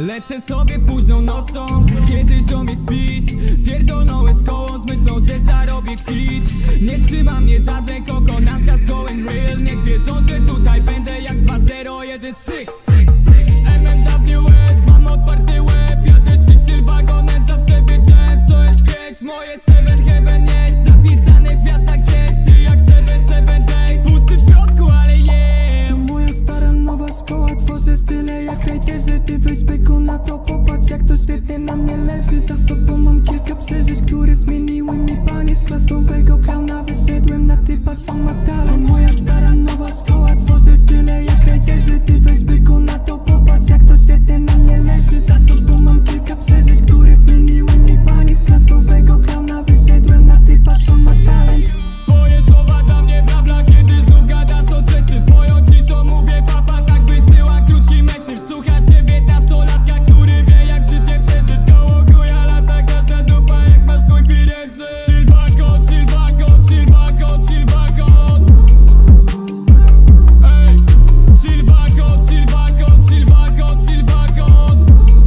Lecę sobie późną nocą, kiedy ziomie śpisz. Pierdolnąłeś koło z myślą, że zarobię kwit. Nie trzyma mnie żaden koko, na czas going real. Niech wiedzą, że tutaj będę jak 2016. MMWS, mam otwarty łeb. Jadę z chill wagonem, zawsze wiedziałem co jest 5. Moje 7 heaven jest zapisane w gwiazdach gdzieś. Ty jak 7 days, pusty w środku, ale to moja stara nowa szkoła, tworzę style jak rajterzy. Ty weź byku na to, popatrz jak to świetnie na mnie leży. Za sobą mam kilka przeżyć, które zmieniły mi panie. Z klasowego klauna wyszedłem na typa co ma talent. To moja stara nowa szkoła, tworzę style jak rajterzy. Ty weź byku na to, popatrz jak to świetnie na mnie leży. Za sobą mam kilka przeżyć, które zmieniły mi panie. Z klasowego klauna wyszedłem na typa co ma talent. Twoje słowa dla mnie blabla, kiedy znów gadasz od rzeczy. Swoją ciszą mówię papa, tak wysyła krótki message. Słuchasz ciebie nastolatka, który wie jak życie przeżyć. Koło chuja lata, każda dupa jak masz chuj pieniędzy. Chill wagon, chill wagon, chill wagon, chill wagon. Ej, chill wagon, chill wagon, chill wagon, chill wagon.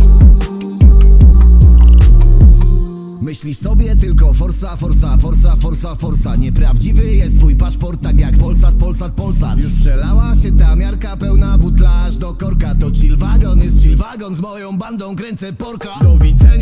Myślisz sobie tylko forsa, forsa, forsa, forsa, forsa. Nieprawdziwy jest twój paszport, tak jak Polsat, Polsat, Polsat. Już przelała się ta miarka pełna butla aż do korka. To chill wagon jest chill wagon, z moją bandą kręcę porka. Do widzenia.